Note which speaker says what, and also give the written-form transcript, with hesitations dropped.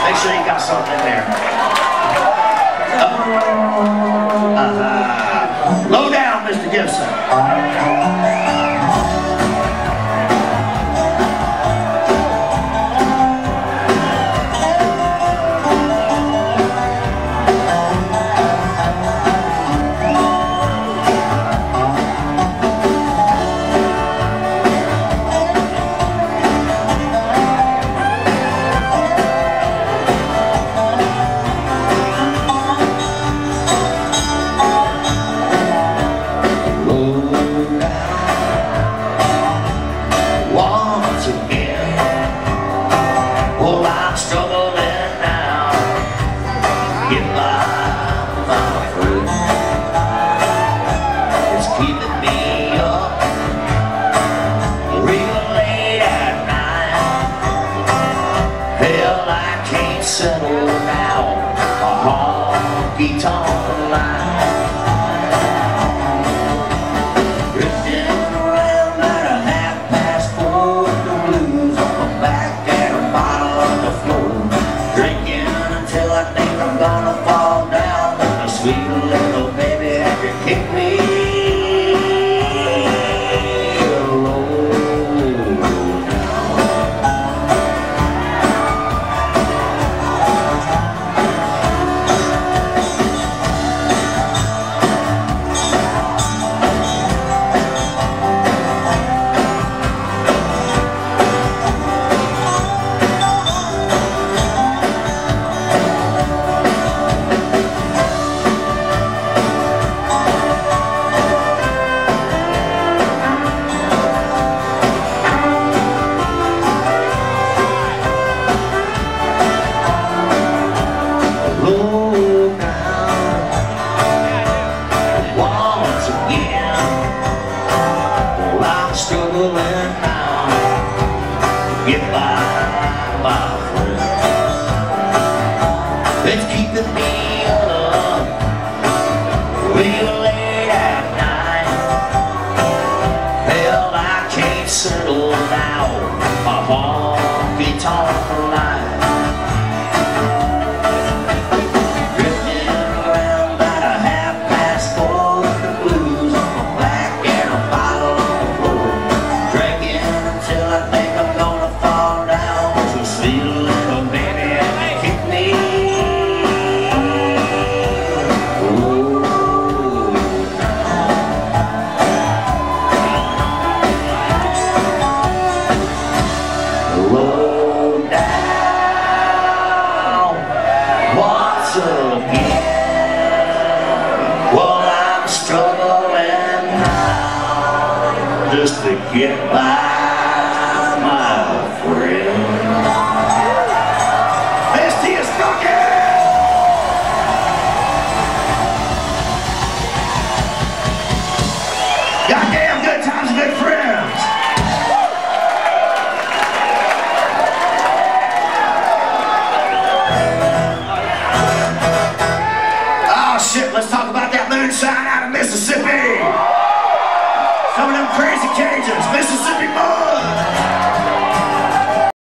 Speaker 1: Make sure you got something in there. Low down, Mr. Gibson.
Speaker 2: Settle down a honky-tonk line, drifting around at 4:30, the blues on my back and a bottle on the floor, drinking until I think I'm gonna fall down. But the sweet little baby had to kick me struggling now to get by, my friend. It's keeping me up real late at night. Hell, I can't settle down a honky-tonk line. Drifting around about 4:30, the blues on my back and a bottle on the floor, drinking until I think I'm gonna fall down. So sweet little baby, kick me. Low down once again. Well, I'm struggling now just to get by, my friend. ST is rocking! Goddamn good times and good friends! Oh shit, let's talk about that moonshine out of Mississippi!